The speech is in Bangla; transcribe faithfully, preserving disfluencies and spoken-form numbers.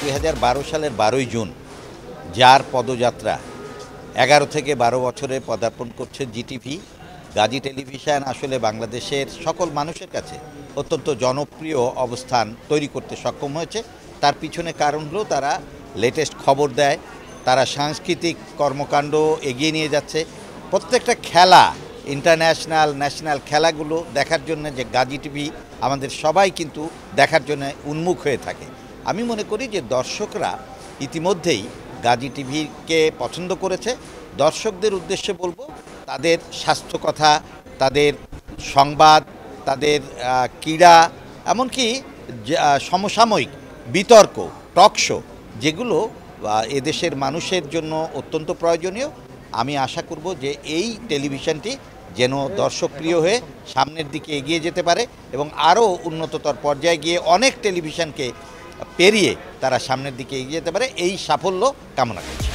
দুই হাজার বারো সালের বারোই জুন যার পদযাত্রা এগারো থেকে বারো বছরে পদার্পণ করছে জিটিভি। গাজী টেলিভিশন আসলে বাংলাদেশের সকল মানুষের কাছে অত্যন্ত জনপ্রিয় অবস্থান তৈরি করতে সক্ষম হয়েছে। তার পিছনে কারণ হলো তারা লেটেস্ট খবর দেয়, তারা সাংস্কৃতিক কর্মকাণ্ড এগিয়ে নিয়ে যাচ্ছে। প্রত্যেকটা খেলা, ইন্টারন্যাশনাল ন্যাশনাল খেলাগুলো দেখার জন্য যে গাজী টিভি আমাদের সবাই কিন্তু দেখার জন্য উন্মুখ হয়ে থাকে। আমি মনে করি যে দর্শকরা ইতিমধ্যেই গাজী টিভিকে পছন্দ করেছে। দর্শকদের উদ্দেশ্যে বলবো, তাদের স্বাস্থ্য কথা, তাদের সংবাদ, তাদের ক্রীড়া, এমনকি সমসাময়িক বিতর্ক, টক শো, যেগুলো এদেশের মানুষের জন্য অত্যন্ত প্রয়োজনীয়। আমি আশা করব যে এই টেলিভিশনটি যেন দর্শকপ্রিয় হয়ে সামনের দিকে এগিয়ে যেতে পারে এবং আরও উন্নততর পর্যায়ে গিয়ে অনেক টেলিভিশনকে পেরিয়ে তারা সামনের দিকে এগিয়ে যেতে পারে, এই সাফল্য কামনা করছি।